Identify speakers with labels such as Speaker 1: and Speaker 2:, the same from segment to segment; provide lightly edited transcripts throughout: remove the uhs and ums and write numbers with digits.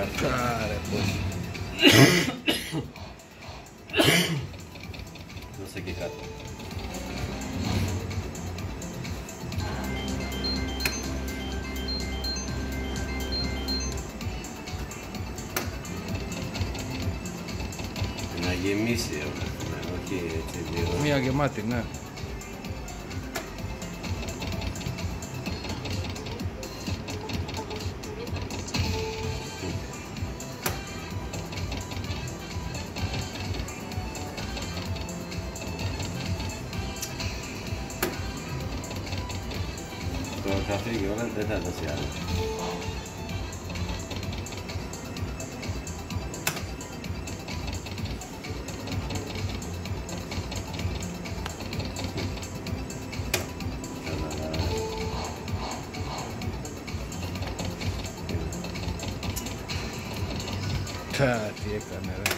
Speaker 1: Άρε πώς.
Speaker 2: Δώσε και κάτω. Να γεμίσει, όχι έτσι λίγο.
Speaker 1: Μία γεμάτη, ναι.
Speaker 2: Το καφέ και όλα δεν θα δώσει άλλο.
Speaker 1: Τι έκανε ρε.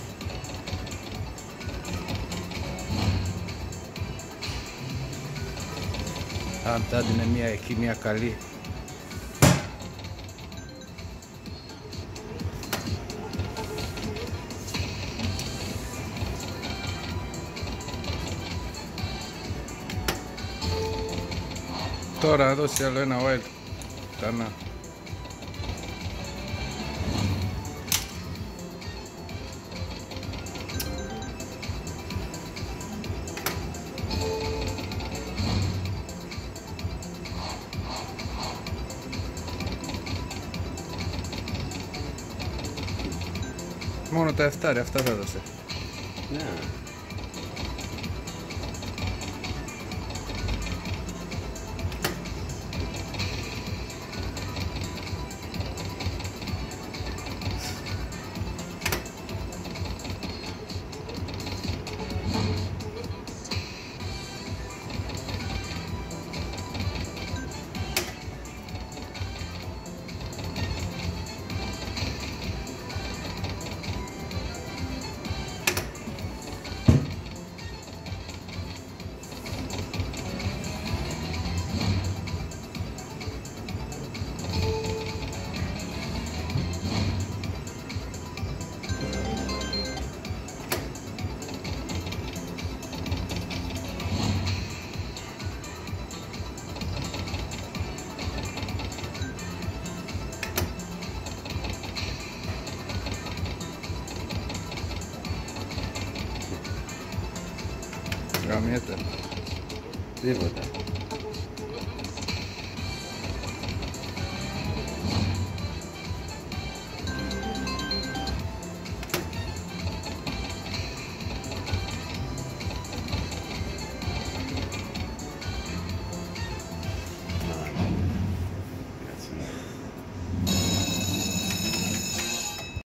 Speaker 1: Αν τα έδινε μία εκεί, μία καλή. Τώρα δώσει άλλο ένα wild. Κάνα. Μόνο τα 7 αυτά θα δώσε.
Speaker 2: Ναι.
Speaker 1: Γαμιέται.
Speaker 2: Τίποτα.